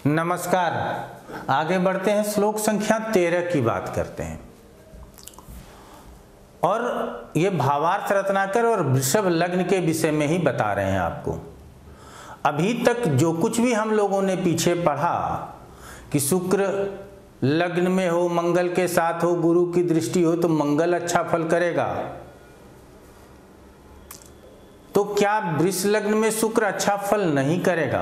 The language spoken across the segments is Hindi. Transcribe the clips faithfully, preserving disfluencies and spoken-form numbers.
नमस्कार। आगे बढ़ते हैं, श्लोक संख्या तेरह की बात करते हैं और ये भावार्थ रत्नाकर और वृषभ लग्न के विषय में ही बता रहे हैं आपको। अभी तक जो कुछ भी हम लोगों ने पीछे पढ़ा कि शुक्र लग्न में हो, मंगल के साथ हो, गुरु की दृष्टि हो तो मंगल अच्छा फल करेगा, तो क्या वृष लग्न में शुक्र अच्छा फल नहीं करेगा?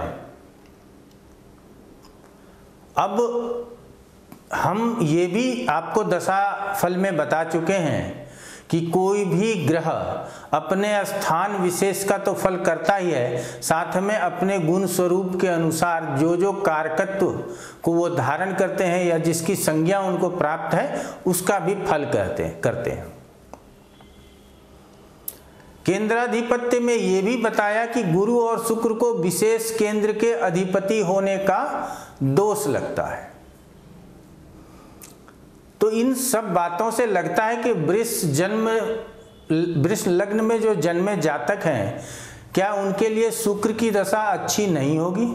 अब हम ये भी आपको दशा फल में बता चुके हैं कि कोई भी ग्रह अपने स्थान विशेष का तो फल करता ही है, साथ में अपने गुण स्वरूप के अनुसार जो जो कारकत्व को वो धारण करते हैं या जिसकी संज्ञा उनको प्राप्त है उसका भी फल कहते करते हैं। केंद्राधिपत्य में ये भी बताया कि गुरु और शुक्र को विशेष केंद्र के अधिपति होने का दोष लगता है। तो इन सब बातों से लगता है कि वृष जन्म वृष लग्न में जो जन्मे जातक हैं, क्या उनके लिए शुक्र की दशा अच्छी नहीं होगी?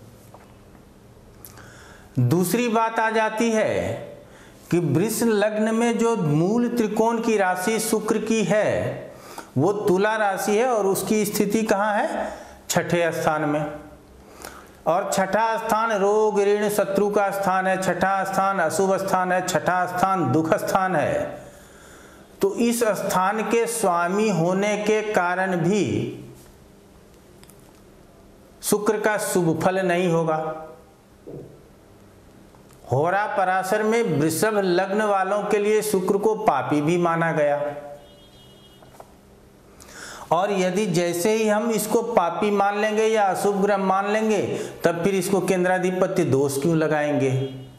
दूसरी बात आ जाती है कि वृष लग्न में जो मूल त्रिकोण की राशि शुक्र की है वो तुला राशि है और उसकी स्थिति कहाँ है? छठे स्थान में। और छठा स्थान रोग ऋण शत्रु का स्थान है, छठा स्थान अशुभ स्थान है, छठा स्थान दुख स्थान है। तो इस स्थान के स्वामी होने के कारण भी शुक्र का शुभ फल नहीं होगा। होरा पराशर में वृषभ लग्न वालों के लिए शुक्र को पापी भी माना गया और यदि जैसे ही हम इसको पापी मान लेंगे या अशुभ ग्रह मान लेंगे तब फिर इसको केंद्राधिपत्य दोष क्यों लगाएंगे?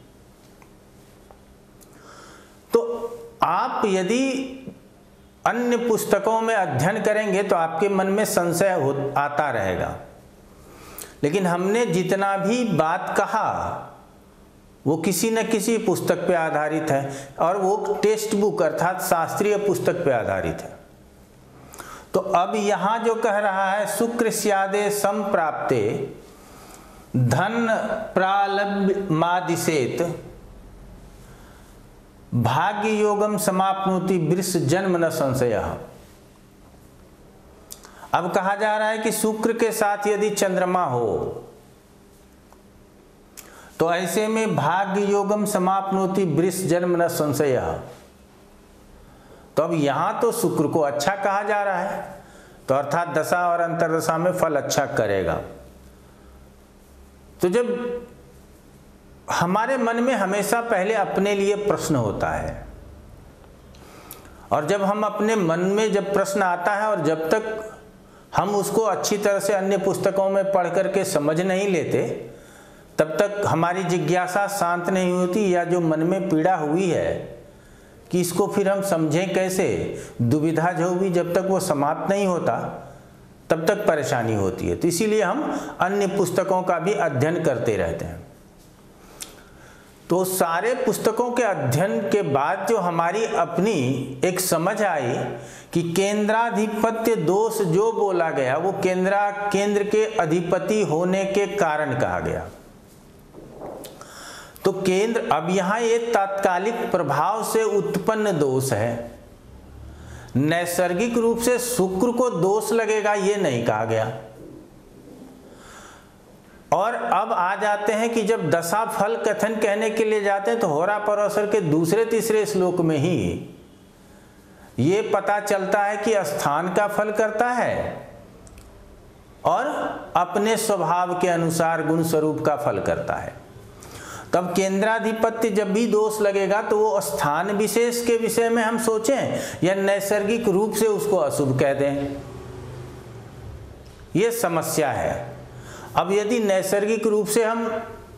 तो आप यदि अन्य पुस्तकों में अध्ययन करेंगे तो आपके मन में संशय हो आता रहेगा, लेकिन हमने जितना भी बात कहा वो किसी न किसी पुस्तक पे आधारित है और वो टेक्स्ट बुक अर्थात शास्त्रीय पुस्तक पे आधारित है। तो अब यहां जो कह रहा है शुक्र स्यादे संप्राप्ते धन प्रालब्धमादिशेत भाग्य योगम समाप्नोति वृष जन्म न संशयः। अब कहा जा रहा है कि शुक्र के साथ यदि चंद्रमा हो तो ऐसे में भाग्य योगम समाप्नोति वृष जन्म न संशयः। तो अब यहां तो शुक्र को अच्छा कहा जा रहा है, तो अर्थात दशा और अंतर्दशा में फल अच्छा करेगा। तो जब हमारे मन में हमेशा पहले अपने लिए प्रश्न होता है और जब हम अपने मन में जब प्रश्न आता है और जब तक हम उसको अच्छी तरह से अन्य पुस्तकों में पढ़ करके समझ नहीं लेते तब तक हमारी जिज्ञासा शांत नहीं होती, या जो मन में पीड़ा हुई है कि इसको फिर हम समझें कैसे, दुविधा जो भी जब तक वो समाप्त नहीं होता तब तक परेशानी होती है। तो इसीलिए हम अन्य पुस्तकों का भी अध्ययन करते रहते हैं। तो सारे पुस्तकों के अध्ययन के बाद जो हमारी अपनी एक समझ आई कि केंद्राधिपत्य दोष जो बोला गया वो केंद्रा केंद्र के अधिपति होने के कारण कहा गया। तो केंद्र, अब यहां ये तात्कालिक प्रभाव से उत्पन्न दोष है, नैसर्गिक रूप से शुक्र को दोष लगेगा ये नहीं कहा गया। और अब आ जाते हैं कि जब दशा फल कथन कहने के लिए जाते हैं तो होरा पराशर के दूसरे तीसरे श्लोक में ही ये पता चलता है कि स्थान का फल करता है और अपने स्वभाव के अनुसार गुण स्वरूप का फल करता है। तब केंद्राधिपत्य जब भी दोष लगेगा तो वो स्थान विशेष के विषय में हम सोचें या नैसर्गिक रूप से उसको अशुभ कह दें, ये समस्या है। अब यदि नैसर्गिक रूप से हम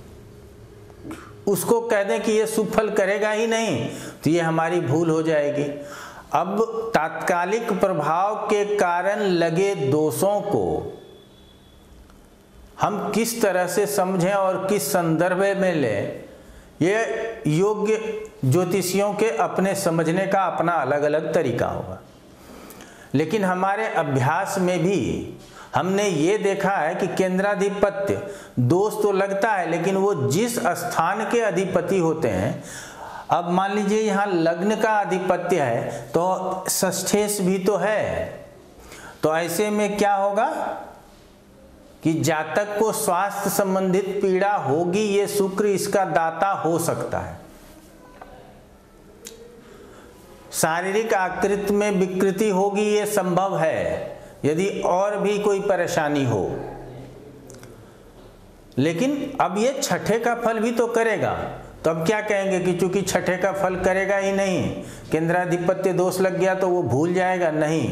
उसको कह दें कि ये शुभ फल करेगा ही नहीं तो ये हमारी भूल हो जाएगी। अब तात्कालिक प्रभाव के कारण लगे दोषों को हम किस तरह से समझें और किस संदर्भ में लें, ये योग्य ज्योतिषियों के अपने समझने का अपना अलग अलग तरीका होगा। लेकिन हमारे अभ्यास में भी हमने ये देखा है कि केंद्राधिपत्य दोष तो लगता है, लेकिन वो जिस स्थान के अधिपति होते हैं, अब मान लीजिए यहाँ लग्न का अधिपत्य है तो षष्ठेश भी तो है, तो ऐसे में क्या होगा कि जातक को स्वास्थ्य संबंधित पीड़ा होगी, ये शुक्र इसका दाता हो सकता है। शारीरिक आकृति में विकृति होगी, ये संभव है यदि और भी कोई परेशानी हो, लेकिन अब ये छठे का फल भी तो करेगा। तो अब क्या कहेंगे कि चूंकि छठे का फल करेगा ही नहीं, केंद्राधिपत्य दोष लग गया तो वो भूल जाएगा? नहीं,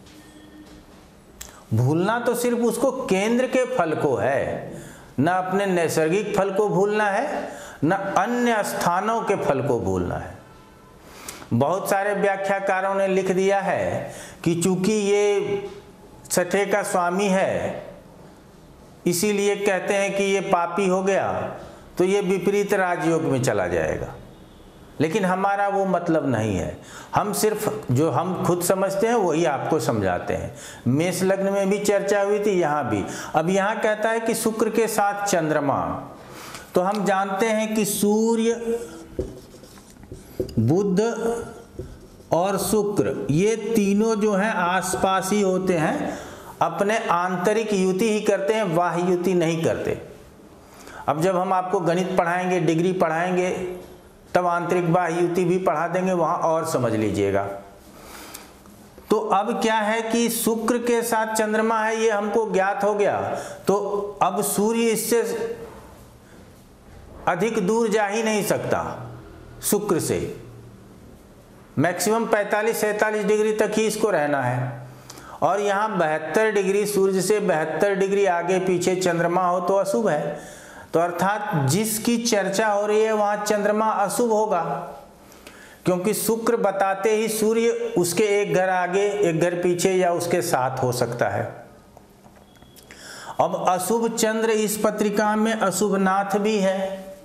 भूलना तो सिर्फ उसको केंद्र के फल को है, न अपने नैसर्गिक फल को भूलना है, न अन्य स्थानों के फल को भूलना है। बहुत सारे व्याख्याकारों ने लिख दिया है कि चूंकि ये छठे का स्वामी है इसीलिए कहते हैं कि ये पापी हो गया तो ये विपरीत राजयोग में चला जाएगा, लेकिन हमारा वो मतलब नहीं है। हम सिर्फ जो हम खुद समझते हैं वही आपको समझाते हैं। मेष लग्न में भी चर्चा हुई थी, यहाँ भी। अब यहाँ कहता है कि शुक्र के साथ चंद्रमा, तो हम जानते हैं कि सूर्य, बुध और शुक्र ये तीनों जो हैं आसपास ही होते हैं, अपने आंतरिक युति ही करते हैं, बाह्य युति नहीं करते। अब जब हम आपको गणित पढ़ाएंगे, डिग्री पढ़ाएंगे, तब आंतरिक बाह्य युति भी पढ़ा देंगे, वहाँ और समझ लीजिएगा। तो अब क्या है कि शुक्र के साथ चंद्रमा है, ये हमको ज्ञात हो गया, तो अब सूर्य इससे अधिक दूर जा ही नहीं सकता शुक्र से। मैक्सिमम पैंतालीस सैंतालीस डिग्री तक ही इसको रहना है, और यहाँ बहत्तर डिग्री सूर्य से बहत्तर डिग्री आगे पीछे चंद्रमा हो तो अशुभ है। तो अर्थात जिसकी चर्चा हो रही है वहाँ चंद्रमा अशुभ होगा, क्योंकि शुक्र बताते ही सूर्य उसके एक घर आगे एक घर पीछे या उसके साथ हो सकता है। अब अशुभ चंद्र इस पत्रिका में अशुभ नाथ भी है,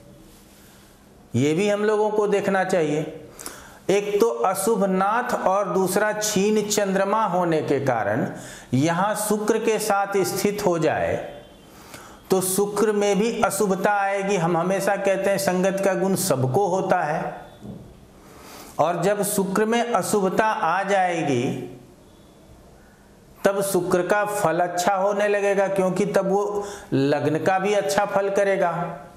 ये भी हम लोगों को देखना चाहिए। एक तो अशुभ नाथ और दूसरा क्षीण चंद्रमा होने के कारण यहाँ शुक्र के साथ स्थित हो जाए तो शुक्र में भी अशुभता आएगी। हम हमेशा कहते हैं संगत का गुण सबको होता है, और जब शुक्र में अशुभता आ जाएगी तब शुक्र का फल अच्छा होने लगेगा, क्योंकि तब वो लग्न का भी अच्छा फल करेगा।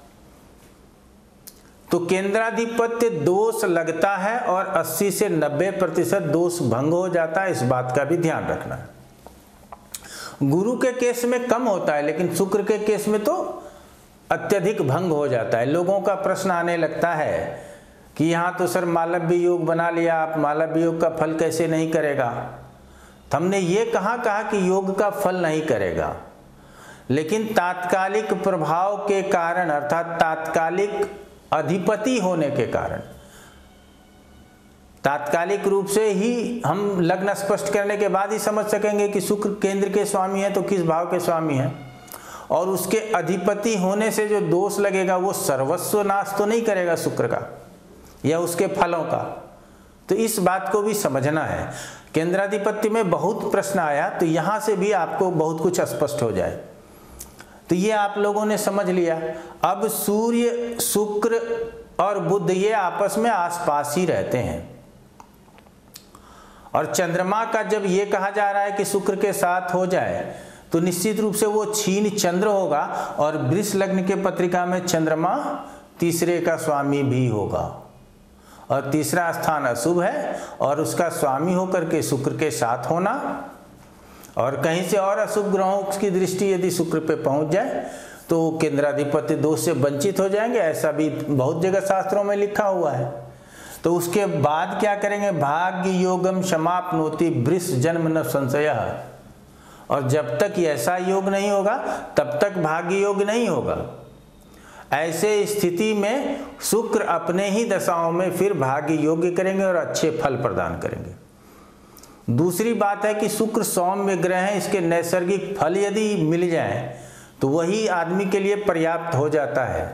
तो केंद्राधिपत्य दोष लगता है और अस्सी से नब्बे प्रतिशत दोष भंग हो जाता है, इस बात का भी ध्यान रखना है। गुरु के केस में कम होता है, लेकिन शुक्र के केस में तो अत्यधिक भंग हो जाता है। लोगों का प्रश्न आने लगता है कि यहाँ तो सर मालव्य योग बना लिया, आप मालव्य योग का फल कैसे नहीं करेगा? तो हमने ये कहाँ कहा कि योग का फल नहीं करेगा, लेकिन तात्कालिक प्रभाव के कारण, अर्थात तात्कालिक अधिपति होने के कारण, तात्कालिक रूप से ही हम लग्न स्पष्ट करने के बाद ही समझ सकेंगे कि शुक्र केंद्र के स्वामी है तो किस भाव के स्वामी है, और उसके अधिपति होने से जो दोष लगेगा वो सर्वस्व नाश तो नहीं करेगा शुक्र का या उसके फलों का। तो इस बात को भी समझना है। केंद्राधिपत्य में बहुत प्रश्न आया, तो यहाँ से भी आपको बहुत कुछ स्पष्ट हो जाए। तो ये आप लोगों ने समझ लिया। अब सूर्य, शुक्र और बुध ये आपस में आसपास ही रहते हैं, और चंद्रमा का जब ये कहा जा रहा है कि शुक्र के साथ हो जाए तो निश्चित रूप से वो क्षीण चंद्र होगा, और वृष लग्न के पत्रिका में चंद्रमा तीसरे का स्वामी भी होगा, और तीसरा स्थान अशुभ है और उसका स्वामी होकर के शुक्र के साथ होना, और कहीं से और अशुभ ग्रहों की दृष्टि यदि शुक्र पे पहुंच जाए तो केंद्राधिपत्य दोष से वंचित हो जाएंगे। ऐसा भी बहुत जगह शास्त्रों में लिखा हुआ है। तो उसके बाद क्या करेंगे? भाग्य योगम समाप्नोति वृष जन्म न संशयः, और जब तक ऐसा योग नहीं होगा तब तक भाग्य योग नहीं होगा। ऐसे स्थिति में शुक्र अपने ही दशाओं में फिर भाग्य योग्य करेंगे और अच्छे फल प्रदान करेंगे। दूसरी बात है कि शुक्र सौम्य ग्रह है, इसके नैसर्गिक फल यदि मिल जाए तो वही आदमी के लिए पर्याप्त हो जाता है।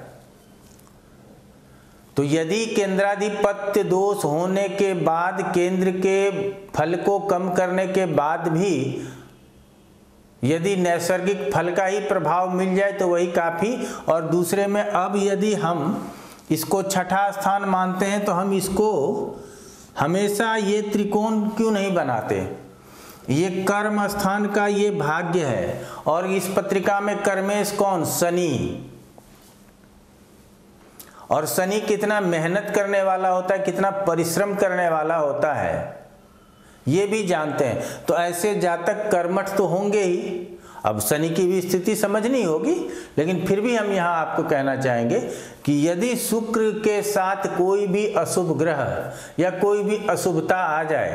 तो यदि केंद्राधिपत्य दोष होने के बाद, केंद्र के फल को कम करने के बाद भी यदि नैसर्गिक फल का ही प्रभाव मिल जाए तो वही काफ़ी। और दूसरे में अब यदि हम इसको छठा स्थान मानते हैं तो हम इसको हमेशा ये त्रिकोण क्यों नहीं बनाते। ये कर्म स्थान का ये भाग्य है और इस पत्रिका में कर्मेश कौन, शनि। और शनि कितना मेहनत करने वाला होता है, कितना परिश्रम करने वाला होता है, ये भी जानते हैं। तो ऐसे जातक कर्मठ तो होंगे ही। अब शनि की भी स्थिति समझनी होगी, लेकिन फिर भी हम यहाँ आपको कहना चाहेंगे कि यदि शुक्र के साथ कोई भी अशुभ ग्रह या कोई भी अशुभता आ जाए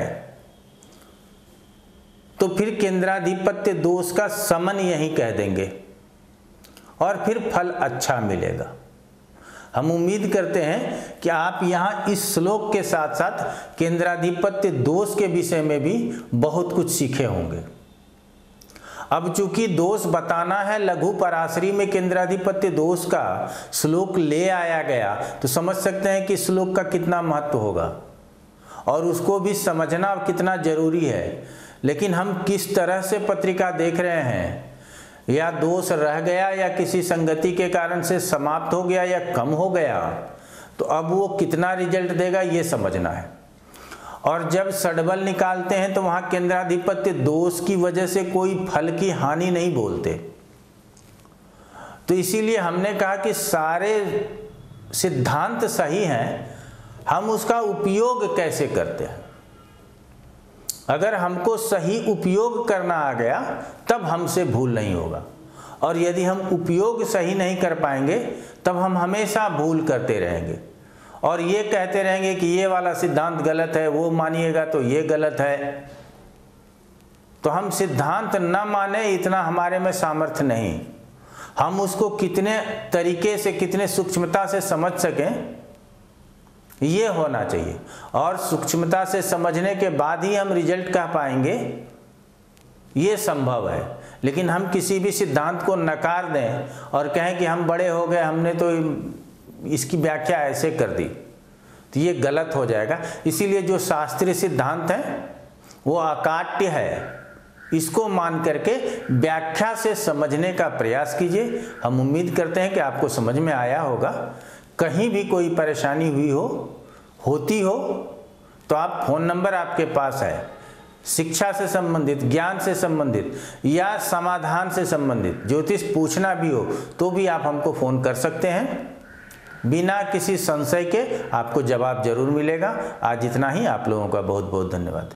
तो फिर केंद्राधिपत्य दोष का समन यही कह देंगे और फिर फल अच्छा मिलेगा। हम उम्मीद करते हैं कि आप यहाँ इस श्लोक के साथ साथ केंद्राधिपत्य दोष के विषय में भी बहुत कुछ सीखे होंगे। अब चूंकि दोष बताना है, लघु पराशरी में केंद्राधिपत्य दोष का श्लोक ले आया गया, तो समझ सकते हैं कि श्लोक का कितना महत्व होगा और उसको भी समझना कितना जरूरी है। लेकिन हम किस तरह से पत्रिका देख रहे हैं, या दोष रह गया या किसी संगति के कारण से समाप्त हो गया या कम हो गया, तो अब वो कितना रिजल्ट देगा ये समझना है। और जब षड्बल निकालते हैं तो वहाँ केंद्राधिपत्य दोष की वजह से कोई फल की हानि नहीं बोलते। तो इसीलिए हमने कहा कि सारे सिद्धांत सही हैं, हम उसका उपयोग कैसे करते हैं। अगर हमको सही उपयोग करना आ गया तब हमसे भूल नहीं होगा, और यदि हम उपयोग सही नहीं कर पाएंगे तब हम हमेशा भूल करते रहेंगे और ये कहते रहेंगे कि ये वाला सिद्धांत गलत है, वो मानिएगा तो ये गलत है। तो हम सिद्धांत न माने इतना हमारे में सामर्थ्य नहीं। हम उसको कितने तरीके से, कितने सूक्ष्मता से समझ सकें, ये होना चाहिए। और सूक्ष्मता से समझने के बाद ही हम रिजल्ट कह पाएंगे, ये संभव है। लेकिन हम किसी भी सिद्धांत को नकार दें और कहें कि हम बड़े हो गए, हमने तो इसकी व्याख्या ऐसे कर दी, तो ये गलत हो जाएगा। इसीलिए जो शास्त्रीय सिद्धांत है वो अकाट्य है, इसको मान करके व्याख्या से समझने का प्रयास कीजिए। हम उम्मीद करते हैं कि आपको समझ में आया होगा। कहीं भी कोई परेशानी हुई हो, होती हो, तो आप फोन नंबर आपके पास है, शिक्षा से संबंधित, ज्ञान से संबंधित या समाधान से संबंधित ज्योतिष पूछना भी हो तो भी आप हमको फ़ोन कर सकते हैं। बिना किसी संशय के आपको जवाब जरूर मिलेगा। आज इतना ही। आप लोगों का बहुत बहुत धन्यवाद।